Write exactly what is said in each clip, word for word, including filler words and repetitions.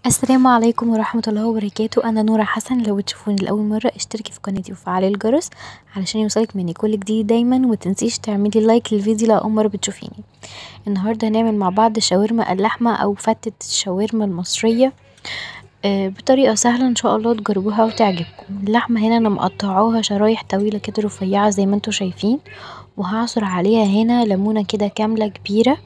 السلام عليكم ورحمة الله وبركاته. انا نورة حسن. لو بتشوفوني لاول مرة اشتركي في قناتي وفعلي الجرس علشان يوصلك مني كل جديد دايما، ومتنسيش تعملي لايك للفيديو لو اول مرة بتشوفيني. النهاردة هنعمل مع بعض شاورما اللحمة او فتة الشاورما المصرية آه بطريقة سهلة ان شاء الله تجربوها وتعجبكم. اللحمة هنا انا مقطعاها شرايح طويلة كده رفيعة زي ما انتوا شايفين، وهعصر عليها هنا ليمونة كده كاملة كبيرة.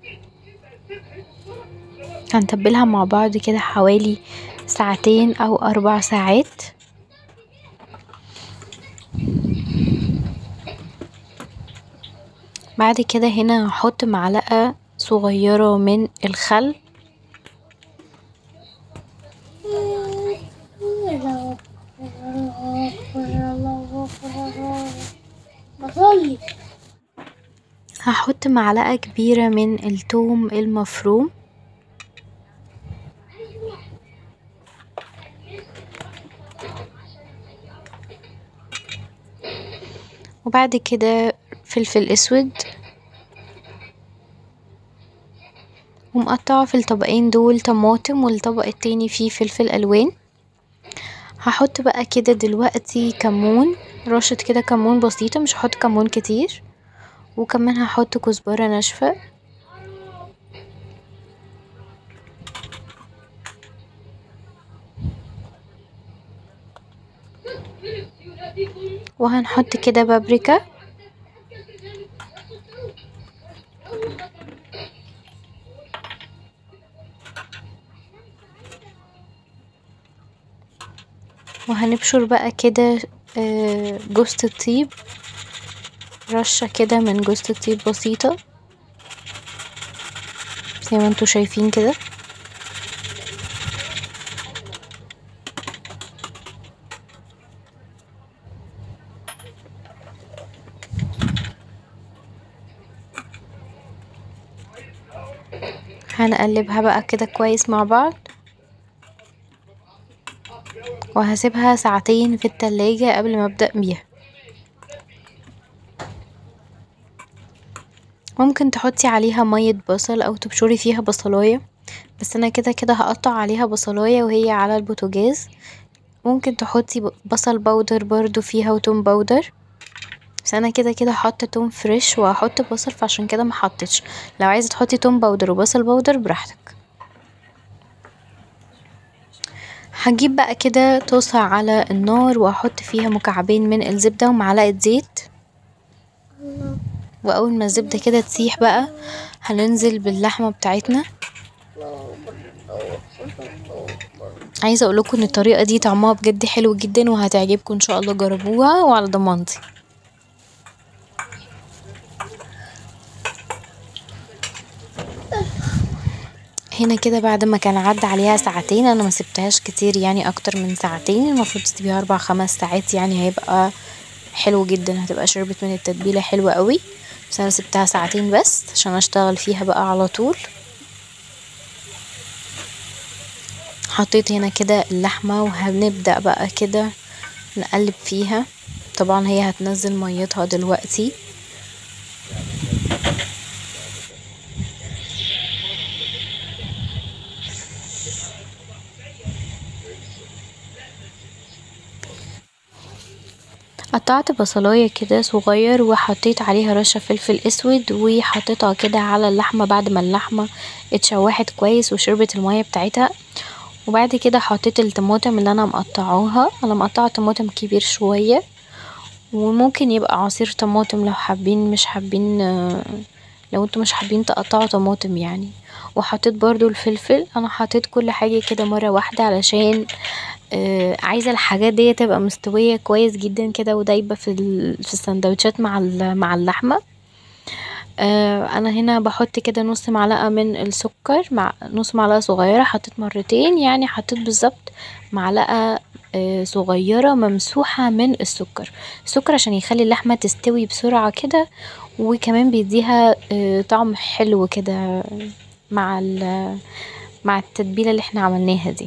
هنتبلها مع بعض كده حوالي ساعتين او اربع ساعات. بعد كده هنا هحط معلقة صغيرة من الخل، هحط معلقة كبيرة من الثوم المفروم، وبعد كده فلفل اسود، ومقطعة في الطبقين دول طماطم والطبق التاني فيه فلفل الوان. هحط بقى كده دلوقتي كمون، رشة كده كمون بسيطة، مش هحط كمون كتير، وكمان هحط كزبرة ناشفة، وهنحط كده بابريكا، وهنبشر بقى كده جوزة الطيب، رشة كده من جوزة الطيب بسيطة زي ما انتوا شايفين كده. هنقلبها بقى كده كويس مع بعض، وهسيبها ساعتين في التلاجة قبل ما ابدأ بيها. ممكن تحطي عليها مية بصل او تبشري فيها بصلاية، بس انا كده كده هقطع عليها بصلاية وهي على البوتاجاز. ممكن تحطي بصل بودر برضو فيها وتوم بودر، بس انا كده كده حاطه توم فريش وهحط بصل، فعشان كده محطتش. لو عايزه تحطي توم بودر وبصل بودر براحتك. هجيب بقى كده طاسة على النار وهحط فيها مكعبين من الزبدة ومعلقة زيت، واول ما الزبدة كده تسيح بقى هننزل باللحمة بتاعتنا. عايزة اقولكم ان الطريقة دي طعمها بجد حلو جدا وهتعجبكم ان شاء الله، جربوها وعلى ضمانتي. هنا كده بعد ما كان عدى عليها ساعتين، انا ما سبتهاش كتير يعني اكتر من ساعتين، المفروض تسيبيها اربع خمس ساعات يعني هيبقى حلو جدا، هتبقى شربت من التتبيله حلوه قوي. بس انا سبتها ساعتين بس عشان اشتغل فيها بقى على طول. حطيت هنا كده اللحمه وهنبدا بقى كده نقلب فيها. طبعا هي هتنزل ميتها دلوقتي. قطعت بصلاية كده صغير وحطيت عليها رشة فلفل اسود، وحطيتها كده على اللحمة بعد ما اللحمة اتشوحت كويس وشربت المية بتاعتها. وبعد كده حطيت الطماطم اللي انا مقطعاها، انا مقطعه طماطم كبير شوية، وممكن يبقى عصير طماطم لو حابين، مش حابين لو انتوا مش حابين تقطعوا طماطم يعني. وحطيت برضو الفلفل، انا حطيت كل حاجة كده مرة واحدة علشان آه عايزه الحاجات دي تبقى مستويه كويس جدا كده ودايبه في في السندوتشات مع مع اللحمه. آه انا هنا بحط كده نص معلقه من السكر، مع نص معلقه صغيره، حطيت مرتين يعني حطيت بالظبط معلقه آه صغيره ممسوحه من السكر. السكر عشان يخلي اللحمه تستوي بسرعه كده، وكمان بيديها آه طعم حلو كده مع مع التتبيله اللي احنا عملناها دي.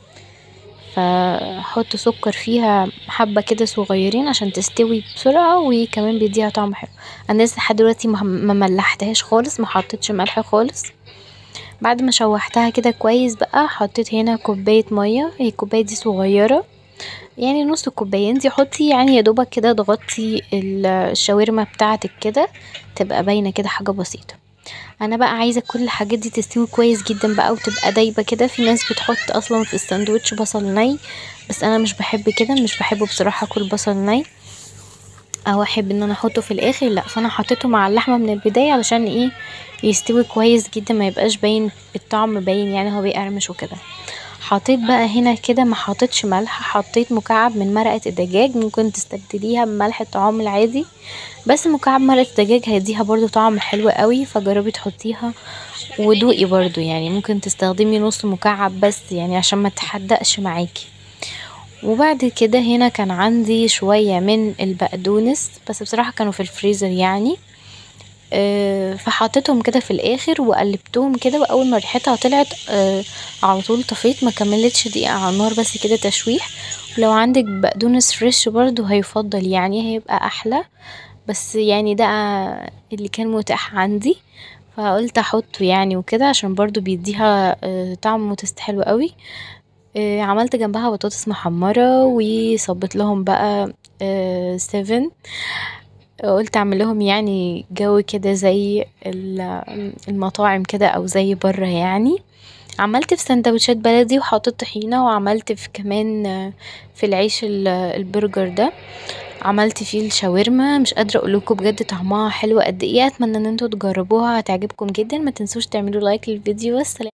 فحط سكر فيها حبة كده صغيرين عشان تستوي بسرعة، وكمان بيديها طعم حلو. انا لسه لحد دلوقتي ما ملحتهاش خالص، ما حطيتش ملح خالص. بعد ما شوحتها كده كويس بقى حطيت هنا كوباية مية، هي الكوباية دي صغيرة يعني نص كوباية، انتي حطي يعني يا دوبك كده تغطي الشاورما بتاعتك كده تبقى باينة كده حاجة بسيطة. انا بقى عايزة كل الحاجات دي تستوي كويس جدا بقى وتبقى دايبة كده. في ناس بتحط اصلا في الساندوتش بصل ني، بس انا مش بحب كده، مش بحبه بصراحة اكل بصل ني او احب ان انا احطه في الاخر، لا فانا حطيته مع اللحمة من البداية علشان ايه يستوي كويس جدا ما يبقاش باين الطعم باين يعني هو بيقرمش وكده. حطيت بقى هنا كده ما حطيتش ملح، حطيت مكعب من مرقة الدجاج، ممكن تستبدليها بملح الطعام العادي، بس مكعب مرقة الدجاج هيديها برضو طعم حلو قوي، فجربي تحطيها ودوقي برضو يعني ممكن تستخدمي نص مكعب بس يعني عشان ما تحدقش معاكي. وبعد كده هنا كان عندي شوية من البقدونس بس بصراحة كانوا في الفريزر يعني، أه فحطيتهم كده في الاخر وقلبتهم كده، واول ما ريحتها طلعت أه على طول طفيت، ما كملتش دقيقة على النار بس كده تشويح. ولو عندك بقدونس فريش برضو هيفضل يعني هيبقى احلى، بس يعني ده اللي كان متاح عندي فقلت احطه يعني وكده عشان برضو بيديها أه طعم وتست حلو قوي. أه عملت جنبها بطاطس محمرة وصبت لهم بقى أه سيفن، قلت اعمل لهم يعني جو كده زي المطاعم كده او زي بره يعني. عملت في سندوتشات بلدي وحطيت طحينة، وعملت في كمان في العيش البرجر ده عملت فيه الشاورما، مش قادرة اقولكم بجد طعمها حلو قد ايه، اتمنى ان انتوا تجربوها هتعجبكم جدا. ما تنسوش تعملوا لايك للفيديو. والسلام.